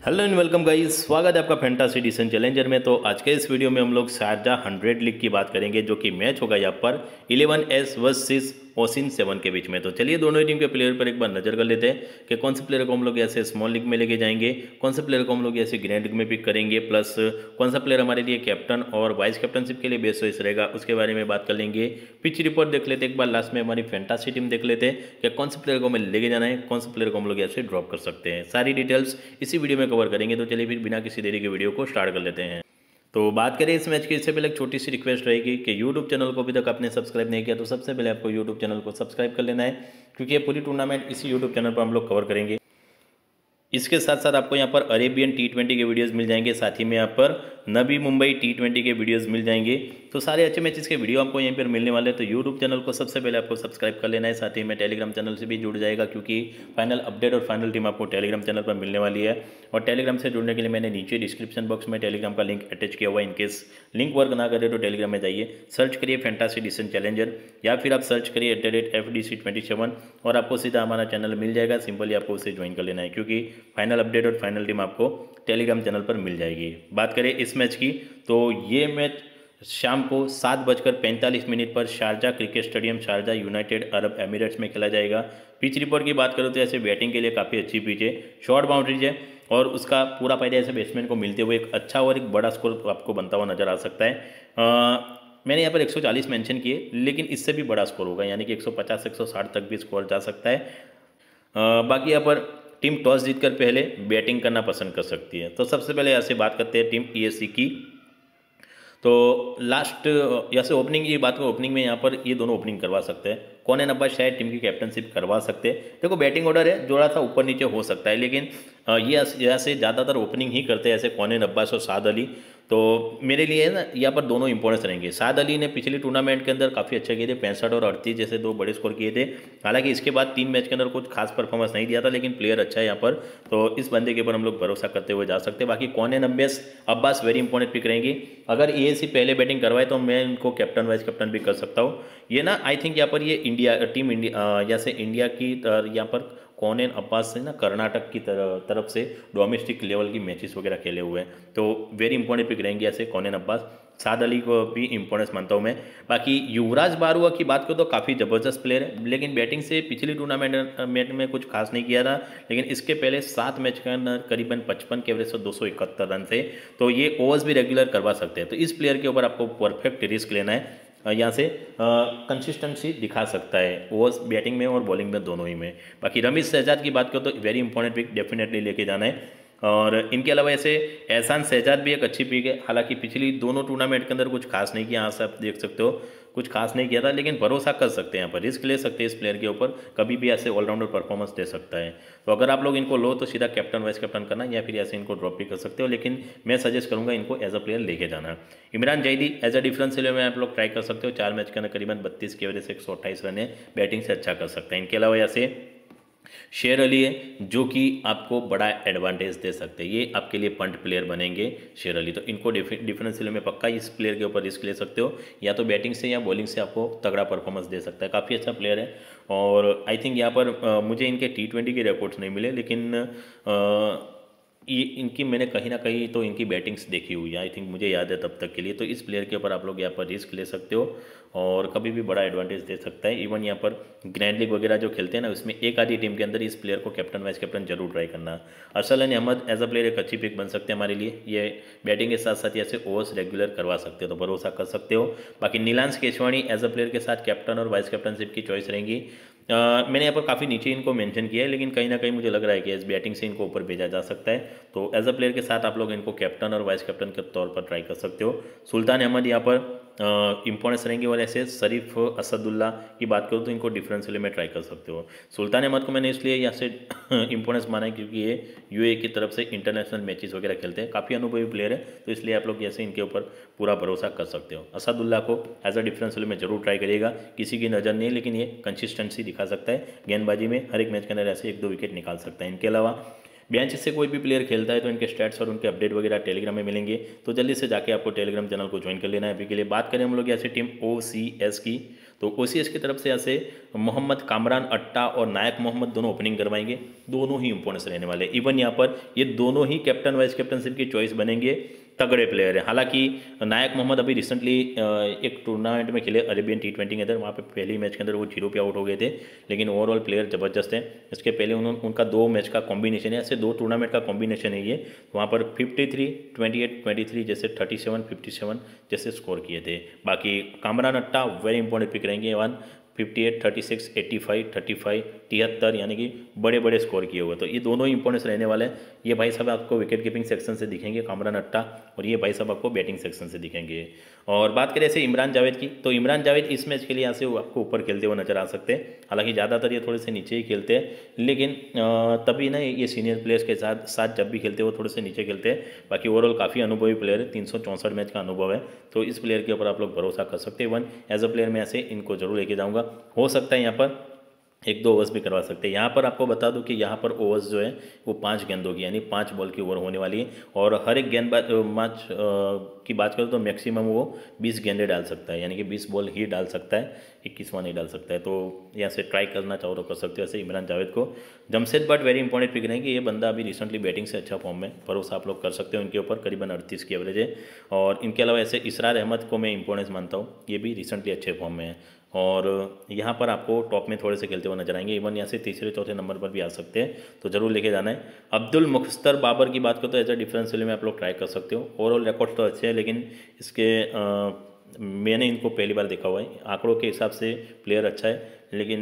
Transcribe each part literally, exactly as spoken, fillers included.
Hello and welcome guys, स्वागत है आपका फैंटासी डिसीजन चैलेंजर में। तो आज के इस वीडियो में हम लोग शारजा हंड्रेड लीग की बात करेंगे, जो कि मैच होगा यहाँ पर eleven S versus ocean seven के बीच में। तो चलिए दोनों ही टीम के प्लेयर पर एक बार नजर कर लेते हैं कि कौन से प्लेयर को हम लोग ऐसे स्मॉल लीग में लेके जाएंगे, कौन से प्लेयर को हम लोग ऐसे ग्रैंड लीग में पिक करेंगे, प्लस कौन सा प्लेयर हमारे लिए कैप्टन और वाइस कैप्टनशिप के लिए बेस्ट चॉइस रहेगा, उसके बारे में बात कर लेंगे। पिच रिपोर्ट देख लेते एक बार, लास्ट में हमारी फैंटासी टीम देख लेते हैं कि कौन से प्लेयर को हमें लेके जाना है, कौन से प्लेयर को हम लोग ऐसे ड्रॉप कर सकते हैं। सारी डिटेल्स इसी वीडियो में कवर करेंगे। तो चलिए फिर बिना किसी देरी के वीडियो को स्टार्ट कर लेते हैं। तो बात करें इस मैच की, इससे पहले एक छोटी सी रिक्वेस्ट रहेगी कि यूट्यूब चैनल को अभी तक आपने सब्सक्राइब नहीं किया तो सबसे पहले आपको यूट्यूब चैनल को सब्सक्राइब कर लेना है, क्योंकि ये पूरी टूर्नामेंट इसी यूट्यूब चैनल पर हम लोग कवर करेंगे। इसके साथ साथ आपको यहाँ पर अरेबियन टी ट्वेंटी के वीडियोस मिल जाएंगे, साथ ही में यहाँ पर नबी मुंबई टी ट्वेंटी के वीडियोस मिल जाएंगे। तो सारे अच्छे मैचेस के वीडियो आपको यहीं पर मिलने वाले हैं। तो यूट्यूब चैनल को सबसे पहले आपको सब्सक्राइब कर लेना है, साथ ही में टेलीग्राम चैनल से भी जुड़ जाएगा, क्योंकि फाइनल अपडेट और फाइनल टीम आपको टेलीग्राम चैनल पर मिलने वाली है। और टेलीग्राम से जुड़ने के लिए मैंने नीचे डिस्क्रिप्शन बॉक्स में टेलीग्राम का लिंक अटैच किया हुआ है। इनकेस लिंक वर्क ना करे तो टेलीग्राम में जाइए, सर्च करिए फैंटासी डिसीजन चैलेंजर, या फिर आप सर्च करिए at the rate F D C twenty seven और आपको सीधा हमारा चैनल मिल जाएगा। सिंपली आपको उसे ज्वाइन कर लेना है, क्योंकि फाइनल अपडेट और फाइनल टीम आपको टेलीग्राम चैनल पर मिल जाएगी। बात करें इस मैच की, तो ये मैच शाम को सात बजकर पैंतालीस मिनट पर Sharjah cricket stadium, Sharjah United Arab Emirates में खेला जाएगा। पिच रिपोर्ट की बात करूँ तो ऐसे बैटिंग के लिए काफ़ी अच्छी पिच है, शॉर्ट बाउंड्रीज है और उसका पूरा फायदा ऐसे बैट्समैन को मिलते हुए एक अच्छा और एक बड़ा स्कोर आपको बनता हुआ नजर आ सकता है। आ, मैंने यहाँ पर एक सौ चालीस मेंशन किए, लेकिन इससे भी बड़ा स्कोर होगा, यानी कि एक सौ पचास एक सौ साठ तक भी स्कोर जा सकता है। आ, बाकी यहाँ पर टीम टॉस जीतकर पहले बैटिंग करना पसंद कर सकती है। तो सबसे पहले यहाँ से बात करते हैं टीम ई एस सी की। तो लास्ट यहाँ से ओपनिंग की बात करो, ओपनिंग में यहाँ पर ये दोनों ओपनिंग करवा सकते हैं। कौन अब्बास शायद टीम की कैप्टनशिप करवा सकते हैं। देखो बैटिंग ऑर्डर है, जोड़ा सा ऊपर नीचे हो सकता है, लेकिन ये यहाँ से ज़्यादातर ओपनिंग ही करते हैं, ऐसे कौन अब्बास और साद अली। तो मेरे लिए ना यहाँ पर दोनों इंपॉर्टेंस रहेंगे। साद अली ने पिछली टूर्नामेंट के अंदर काफ़ी अच्छे किए थे, पैंसठ और अड़तीस जैसे दो बड़े स्कोर किए थे। हालांकि इसके बाद तीन मैच के अंदर कुछ खास परफॉर्मेंस नहीं दिया था, लेकिन प्लेयर अच्छा है यहाँ पर, तो इस बंदे के ऊपर हम लोग भरोसा करते हुए जा सकते हैं। बाकी कौन Abbas Abbas very important pick रहेंगी। अगर ए सी पहले बैटिंग करवाए तो मैं इनको कैप्टन वाइस कैप्टन भी कर सकता हूँ। ये ना आई थिंक यहाँ पर ये इंडिया टीम इंडिया जैसे इंडिया की यहाँ पर कौन अब्बास से ना कर्नाटक की तरफ से डोमेस्टिक लेवल की मैचेस वगैरह खेले हुए हैं, तो वेरी इंपॉर्टेंट पिक रहेंगे ऐसे कौन अब्बास। साद अली को भी इंपॉर्टेंस मानता हूँ मैं। बाकी युवराज बारुआ की बात करूँ तो काफ़ी ज़बरदस्त प्लेयर है, लेकिन बैटिंग से पिछली टूर्नामेंट मैच में कुछ खास नहीं किया था, लेकिन इसके पहले सात मैच के अंदर करीबन पचपन के एवरेज से दो सौ इकहत्तर रन थे, तो ये ओवर्स भी रेगुलर करवा सकते हैं। तो इस प्लेयर के ऊपर आपको परफेक्ट रिस्क लेना है, यहाँ से कंसिस्टेंसी दिखा सकता है ओवर्स बैटिंग में और बॉलिंग में दोनों ही में। बाकी रमीज शहजाद की बात करो तो वेरी इंपॉर्टेंट पिक डेफिनेटली लेके जाना है। और इनके अलावा ऐसे एहसान शहजाद भी एक अच्छी पिक है। हालांकि पिछली दोनों टूर्नामेंट के अंदर कुछ खास नहीं किया, यहाँ से आप देख सकते हो कुछ खास नहीं किया था, लेकिन भरोसा कर सकते हैं, यहाँ पर रिस्क ले सकते हैं इस प्लेयर के ऊपर, कभी भी ऐसे ऑलराउंडर परफॉर्मेंस दे सकता है। तो अगर आप लोग इनको लो तो सीधा कैप्टन वाइस कैप्टन करना, या फिर ऐसे इनको ड्रॉप भी कर सकते हो, लेकिन मैं सजेस्ट करूंगा इनको एज अ प्लेयर लेके जाना। Imran Zaidi as a differential में आप लोग ट्राई कर सकते हो, चार मैच के अंदर करीबन बत्तीस के वजह से एक सौ अट्ठाईस रन है, बैटिंग से अच्छा कर सकते हैं। इनके अलावा ऐसे शेर अली है, जो कि आपको बड़ा एडवांटेज दे सकते हैं, ये आपके लिए पंट प्लेयर बनेंगे शेर अली। तो इनको डिफरेंशियल में पक्का इस प्लेयर के ऊपर रिस्क ले सकते हो, या तो बैटिंग से या बॉलिंग से आपको तगड़ा परफॉर्मेंस दे सकता है, काफ़ी अच्छा प्लेयर है। और आई थिंक यहाँ पर आ, मुझे इनके टी ट्वेंटी के रिकॉर्ड्स नहीं मिले, लेकिन आ, ये इनकी मैंने कहीं ना कहीं तो इनकी बैटिंग्स देखी हुई है, आई थिंक मुझे याद है तब तक के लिए। तो इस प्लेयर के ऊपर आप लोग यहाँ पर रिस्क ले सकते हो और कभी भी बड़ा एडवांटेज दे सकता है। इवन यहाँ पर ग्रैंड लीग वगैरह जो खेलते हैं ना, उसमें एक आधी टीम के अंदर इस प्लेयर को कैप्टन वाइस कैप्टन जरूर ट्राई करना। Arsalan Ahmed as a player एक अच्छी पिक बन सकते हैं हमारे लिए, ये बैटिंग के साथ साथ ऐसे ओवर्स रेगुलर करवा सकते हो, तो भरोसा कर सकते हो। बाकी Neelansh Keswani as a player के साथ कैप्टन और वाइस कैप्टनशिप की चॉइस रहेंगी। आ, मैंने यहाँ पर काफ़ी नीचे इनको मेंशन किया है, लेकिन कहीं ना कहीं मुझे लग रहा है कि इस बैटिंग से इनको ऊपर भेजा जा सकता है, तो एज अ प्लेयर के साथ आप लोग इनको कैप्टन और वाइस कैप्टन के तौर पर ट्राई कर सकते हो। सुल्तान अहमद यहाँ पर इंपॉर्टेंस रहेंगे, और ऐसे शरीफ असदुल्ला की बात करूँ तो इनको डिफरेंशियल में ट्राई कर सकते हो। सुल्तान अहमद को मैंने इसलिए यहाँ से इंपॉर्टेंस माना है क्योंकि ये यूएई की तरफ से इंटरनेशनल मैचेस वगैरह खेलते हैं, काफ़ी अनुभवी प्लेयर है, तो इसलिए आप लोग ऐसे इनके ऊपर पूरा भरोसा कर सकते हो। असदुल्ला को एज अ डिफरेंशियल में जरूर ट्राई करिएगा, किसी की नज़र नहीं, लेकिन ये कंसिस्टेंसी दिखा सकता है, गेंदबाजी में हर एक मैच के अंदर ऐसे एक दो विकेट निकाल सकता है। इनके अलावा बेंच से कोई भी प्लेयर खेलता है तो इनके स्टैट्स और उनके अपडेट वगैरह टेलीग्राम में मिलेंगे, तो जल्दी से जाके आपको टेलीग्राम चैनल को ज्वाइन कर लेना है। अभी के लिए बात करें हम लोग ऐसे टीम ओ सी एस की, तो ओसीएस की तरफ से यहाँ से मोहम्मद कामरान अट्टा और नायक मोहम्मद दोनों ओपनिंग करवाएंगे, दोनों ही इंपॉर्टेंस रहने वाले। इवन यहाँ पर ये दोनों ही कैप्टन वाइस कैप्टनशिप की चॉइस बनेंगे, तगड़े प्लेयर है। हालांकि नायक मोहम्मद अभी रिसेंटली एक टूर्नामेंट में खेले अरेबियन टी ट्वेंटी के अंदर, वहाँ पे पहले ही मैच के अंदर वो जीरो पे आउट हो गए थे, लेकिन ओवरऑल प्लेयर ज़बरदस्त है। इसके पहले उन्होंने उनका दो मैच का कॉम्बिनेशन है, ऐसे दो टूर्नामेंट का कॉम्बिनेशन है ये, वहाँ पर fifty three twenty eight twenty three जैसे थर्टी सेवन फिफ्टी सेवन जैसे स्कोर किए थे। बाकी Kamran Atta very important pick रहेंगे, one fifty eight thirty six eighty five thirty five तिहत्तर, यानी कि बड़े बड़े स्कोर किए हुए। तो ये दोनों ही इंपॉर्टेंस रहने वाले हैं। ये भाई साहब आपको विकेट कीपिंग सेक्शन से दिखेंगे कामरान अट्टा, और ये भाई साहब आपको बैटिंग सेक्शन से दिखेंगे। और बात करें ऐसे इमरान जावेद की, तो इमरान जावेद इस मैच के लिए यहाँ से आपको ऊपर खेलते हुए नजर आ सकते हैं। हालांकि ज़्यादातर ये थोड़े से नीचे ही खेलते हैं, लेकिन तभी ना ये सीनियर प्लेयर्स के साथ साथ जब भी खेलते हैं वो थोड़े से नीचे खेलते हैं। बाकी ओवरऑल काफ़ी अनुभवी प्लेयर है, तीन सौ चौंसठ मैच का अनुभव है, तो इस प्लेयर के ऊपर आप लोग भरोसा कर सकते हैं। वन एज अ प्लेयर मैं ऐसे इनको जरूर लेके जाऊँगा। हो सकता है यहाँ पर एक दो ओवर्स भी करवा सकते हैं। यहाँ पर आपको बता दूं कि यहाँ पर ओवर्स जो है वो पाँच गेंदों की यानी पाँच बॉल की ओवर होने वाली है, और हर एक गेंदबाज मैच की बात करूँ तो मैक्सिमम वो बीस गेंदें डाल सकता है, यानी कि बीस बॉल ही डाल सकता है, इक्कीसवां नहीं डाल सकता है। तो यहाँ से ट्राई करना चाहो तो कर सकते हो ऐसे इमरान जावेद को। Jamshed Butt very important pick रहेंगे, ये बंदा अभी रिसेंटली बैटिंग से अच्छा फॉर्म में, भरोसा आप लोग कर सकते हो इनके ऊपर, करीबन अड़तीस की एवरेज है। और इनके अलावा ऐसे इसरार अहमद को मैं इंपॉर्टेंस मानता हूँ, ये भी रिसेंटली अच्छे फॉर्म में है, और यहाँ पर आपको टॉप में थोड़े से खेलते हुए नजर आएंगे। इवन यहाँ से तीसरे चौथे नंबर पर भी आ सकते हैं, तो जरूर लेके जाना है। अब्दुल मुख्तर बाबर की बात करो तो एज अ डिफरेंशियल में आप लोग ट्राई कर सकते हो। ओवरऑल रिकॉर्ड तो अच्छे हैं, लेकिन इसके आ, मैंने इनको पहली बार देखा हुआ है, आंकड़ों के हिसाब से प्लेयर अच्छा है, लेकिन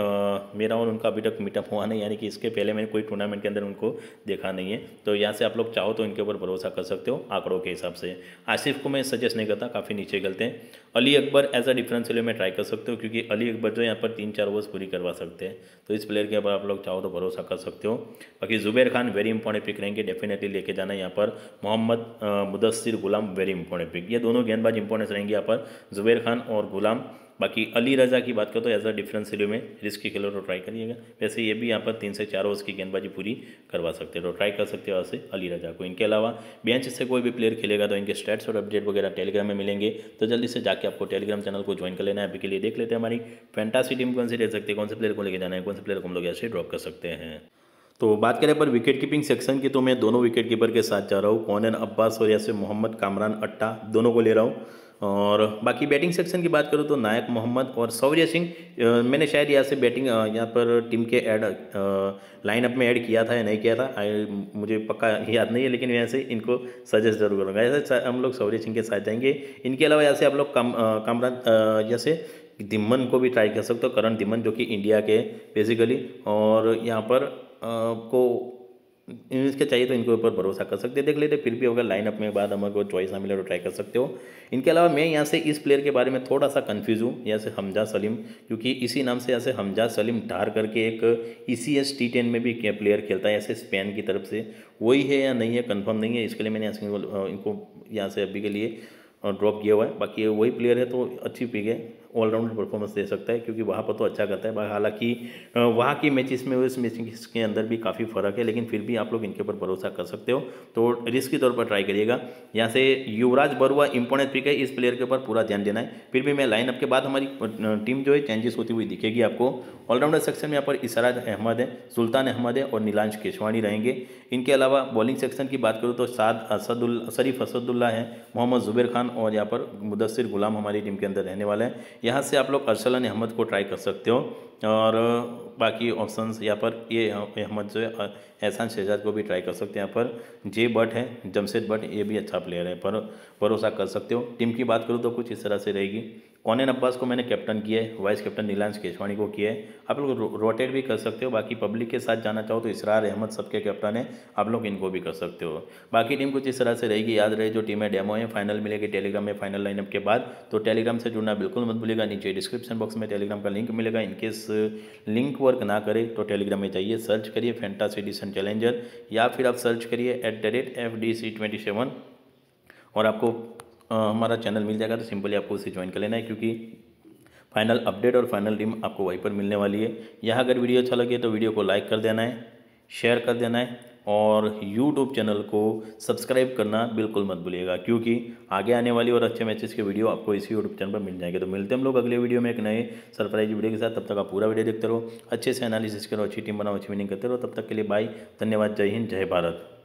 आ, मेरा और उनका अभी तक मीटअप हुआ नहीं, यानी कि इसके पहले मैंने कोई टूर्नामेंट के अंदर उनको देखा नहीं है। तो यहाँ से आप लोग चाहो तो इनके ऊपर भरोसा कर सकते हो आंकड़ों के हिसाब से। आसिफ को मैं सजेस्ट नहीं करता, काफ़ी नीचे खेलते हैं। Ali Akbar as a differential में ट्राई कर सकते हो, क्योंकि अली अकबर जो यहाँ पर तीन चार ओवर्स पूरी करवा सकते हैं, तो इस प्लेयर के ऊपर आप लोग चाहो तो भरोसा कर सकते हो। बाकी Zubair Khan very important pick रहेंगे, डेफिनेटली लेके जाना है यहाँ पर। Mohammad Mudassir Ghulam very important pick, ये दोनों गेंदबाज इंपॉर्टेंस रहेंगे यहाँ पर, जुबैर खान और गुलाम। बाकी अली रजा की बात करो तो एज अ डिफरेंशियल में रिस्की खेलो तो ट्राई करिएगा। वैसे ये भी यहाँ पर तीन से चार ओवर्स की गेंदबाजी पूरी करवा सकते हो, तो ट्राई कर सकते हो ऐसे अली रजा को। इनके अलावा बेंच से कोई भी प्लेयर खेलेगा तो इनके स्टैट्स और अपडेट वगैरह टेलीग्राम में मिलेंगे, तो जल्दी से जाके आपको टेलीग्राम चैनल को ज्वाइन कर लेना है। अभी के लिए देख लेते हैं हमारी फैंटासी टीम कौन सी रह सकती है, कौन से प्लेयर को लेके जाना है, कौन से प्लेयर को हम लोग ऐसे ड्रॉप कर सकते हैं। तो बात करें पर विकेट कीपिंग सेक्शन की, तो मैं दोनों विकेट कीपर के साथ जा रहा हूँ, कौनन अब्बास और ऐसे मोहम्मद कामरान अट्टा, दोनों को ले रहा हूँ। और बाकी बैटिंग सेक्शन की बात करूँ तो नायक मोहम्मद और शौर्य सिंह, मैंने शायद यहाँ से बैटिंग यहाँ पर टीम के ऐड लाइनअप में ऐड किया था या नहीं किया था, मुझे पक्का याद नहीं है, लेकिन यहाँ से इनको सजेस्ट जरूर करूँगा। ऐसे हम लोग शौर्य सिंह के साथ जाएंगे। इनके अलावा यहाँ से आप लोग कम कामरान जैसे दिमन को भी ट्राई कर सकते हो, करण दिमन जो कि इंडिया के बेसिकली, और यहाँ पर को इनके चाहिए तो इनके ऊपर भरोसा कर सकते हैं, देख लेते। फिर भी अगर लाइनअप में बाद हमको चॉइस ना मिले तो ट्राई कर सकते हो। इनके अलावा मैं यहाँ से इस प्लेयर के बारे में थोड़ा सा कंफ्यूज हूँ, यहाँ से हमजा सलीम, क्योंकि इसी नाम से यहाँ से हमजा सलीम डार करके एक E C S T ten में भी प्लेयर खेलता है ऐसे स्पेन की तरफ से, वही है या नहीं है कंफर्म नहीं है, इसके लिए मैंने इनको यहाँ से अभी के लिए ड्रॉप किया हुआ है। बाकी वही प्लेयर है तो अच्छी पिक है, ऑलराउंडर परफॉर्मेंस दे सकता है, क्योंकि वहाँ पर तो अच्छा करता है। हालांकि वहाँ की मैचेस में इस मैचेस के अंदर भी काफ़ी फ़र्क है, लेकिन फिर भी आप लोग इनके ऊपर भरोसा कर सकते हो, तो रिस्क के तौर पर ट्राई करिएगा। यहाँ से युवराज बरुआ इंपॉर्टेंट पिक है, इस प्लेयर के ऊपर पूरा ध्यान देना है। फिर भी मैं लाइनअप के बाद हमारी टीम जो है चेंजेस होती हुई दिखेगी आपको। ऑलराउंडर सेक्शन में यहाँ पर इसराज अहमद है, सुल्तान अहमद है और नीलांश केशवानी रहेंगे। इनके अलावा बॉलिंग सेक्शन की बात करूँ तो साद असदुल्ला शरीफ असदुल्ला है, मोहम्मद जुबैर खान और यहाँ पर मुदस्सिर गुलाम हमारी टीम के अंदर रहने वाले हैं। यहाँ से आप लोग अरसलन अहमद को ट्राई कर सकते हो, और बाकी ऑप्शंस यहाँ पर ये अहमद जो है एहसान शहजाद को भी ट्राई कर सकते हैं। यहाँ पर जे बट है, जमशेद बट, ये भी अच्छा प्लेयर है, पर भरोसा कर सकते हो। टीम की बात करूँ तो कुछ इस तरह से रहेगी। कौनन अब्बास को मैंने कैप्टन किया है, वाइस कैप्टन नीलांश केशवानी को किया है, आप लोग रो, रोटेट भी कर सकते हो। बाकी पब्लिक के साथ जाना चाहो तो इसरार अहमद सबके कैप्टन है, आप लोग इनको भी कर सकते हो। बाकी टीम कुछ इस तरह से रहेगी। याद रहे जो टीमें डेमो है फाइनल मिलेगी टेलीग्राम में फाइनल लाइनअप के बाद, तो टेलीग्राम से जुड़ना बिल्कुल मत भूलिएगा। नीचे डिस्क्रिप्शन बॉक्स में टेलीग्राम का लिंक मिलेगा। इनकेस लिंक वर्क ना करे तो टेलीग्राम में जाइए, सर्च करिए फैंटासी एडिशन चैलेंजर, या फिर आप सर्च करिए at the rate F D C twenty seven, और आपको आ, हमारा चैनल मिल जाएगा। तो सिंपली आपको उसे ज्वाइन कर लेना है, क्योंकि फाइनल अपडेट और फाइनल टीम आपको वहीं पर मिलने वाली है। यहाँ अगर वीडियो अच्छा लगे तो वीडियो को लाइक कर देना है, शेयर कर देना है, और यूट्यूब चैनल को सब्सक्राइब करना बिल्कुल मत भूलिएगा, क्योंकि आगे आने वाली और अच्छे मैचेस के वीडियो आपको इसी यूट्यूब चैनल पर मिल जाएंगे। तो मिलते हैं हम लोग अगले वीडियो में एक नए सरप्राइज वीडियो के साथ। तब तक आप पूरा वीडियो देखते रहो, अच्छे से एनालिसिस करो, अच्छी टीम बनाओ, अच्छी विनिंग करते रहो। तब तक के लिए बाय, धन्यवाद, जय हिंद, जय भारत।